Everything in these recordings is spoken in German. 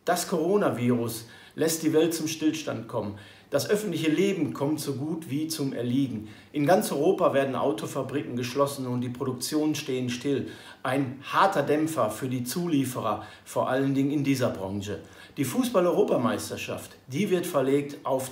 Das Coronavirus lässt die Welt zum Stillstand kommen. Das öffentliche Leben kommt so gut wie zum Erliegen. In ganz Europa werden Autofabriken geschlossen und die Produktionen stehen still. Ein harter Dämpfer für die Zulieferer, vor allen Dingen in dieser Branche. Die Fußball-Europameisterschaft, die wird verlegt auf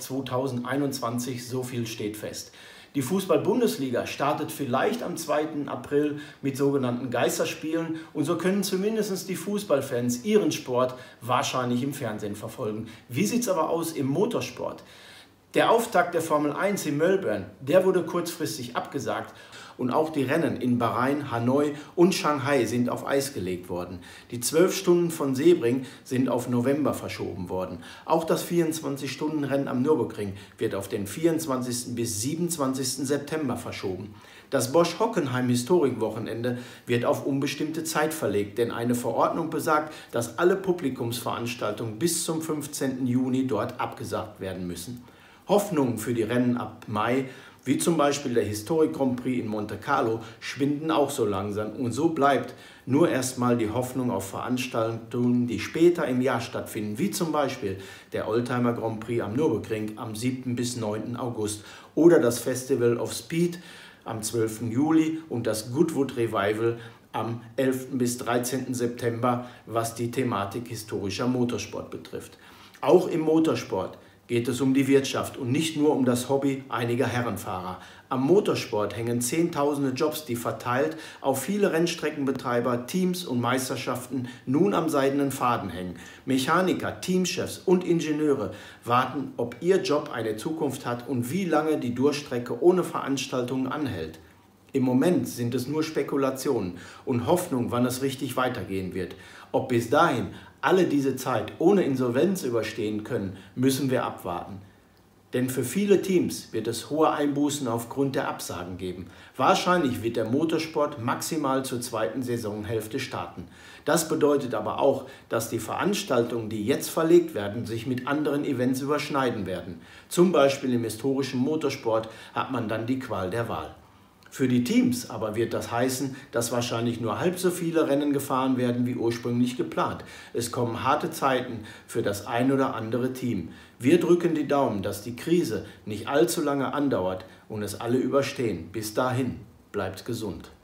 2021, so viel steht fest. Die Fußball-Bundesliga startet vielleicht am 2. April mit sogenannten Geisterspielen und so können zumindest die Fußballfans ihren Sport wahrscheinlich im Fernsehen verfolgen. Wie sieht es aber aus im Motorsport? Der Auftakt der Formel 1 in Melbourne, der wurde kurzfristig abgesagt und auch die Rennen in Bahrain, Hanoi und Shanghai sind auf Eis gelegt worden. Die 12 Stunden von Sebring sind auf November verschoben worden. Auch das 24-Stunden-Rennen am Nürburgring wird auf den 24. bis 27. September verschoben. Das Bosch-Hockenheim-Historikwochenende wird auf unbestimmte Zeit verlegt, denn eine Verordnung besagt, dass alle Publikumsveranstaltungen bis zum 15. Juni dort abgesagt werden müssen. Hoffnungen für die Rennen ab Mai, wie zum Beispiel der Historic Grand Prix in Monte Carlo, schwinden auch so langsam und so bleibt nur erstmal die Hoffnung auf Veranstaltungen, die später im Jahr stattfinden, wie zum Beispiel der Oldtimer Grand Prix am Nürburgring am 7. bis 9. August oder das Festival of Speed am 12. Juli und das Goodwood Revival am 11. bis 13. September, was die Thematik historischer Motorsport betrifft. Auch im Motorsport geht es um die Wirtschaft und nicht nur um das Hobby einiger Herrenfahrer. Am Motorsport hängen Zehntausende Jobs, die verteilt auf viele Rennstreckenbetreiber, Teams und Meisterschaften nun am seidenen Faden hängen. Mechaniker, Teamchefs und Ingenieure warten, ob ihr Job eine Zukunft hat und wie lange die Durchstrecke ohne Veranstaltungen anhält. Im Moment sind es nur Spekulationen und Hoffnung, wann es richtig weitergehen wird. Ob bis dahin alle diese Zeit ohne Insolvenz überstehen können, müssen wir abwarten. Denn für viele Teams wird es hohe Einbußen aufgrund der Absagen geben. Wahrscheinlich wird der Motorsport maximal zur zweiten Saisonhälfte starten. Das bedeutet aber auch, dass die Veranstaltungen, die jetzt verlegt werden, sich mit anderen Events überschneiden werden. Zum Beispiel im historischen Motorsport hat man dann die Qual der Wahl. Für die Teams aber wird das heißen, dass wahrscheinlich nur halb so viele Rennen gefahren werden wie ursprünglich geplant. Es kommen harte Zeiten für das ein oder andere Team. Wir drücken die Daumen, dass die Krise nicht allzu lange andauert und es alle überstehen. Bis dahin, bleibt gesund.